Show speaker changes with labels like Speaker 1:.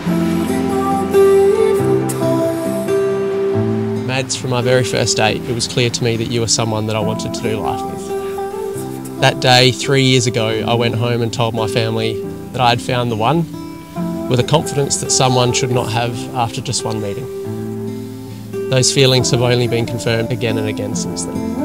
Speaker 1: Mads, from our very first date, it was clear to me that you were someone that I wanted to do life with. That day, 3 years ago, I went home and told my family that I had found the one, with a confidence that someone should not have after just one meeting. Those feelings have only been confirmed again and again since then.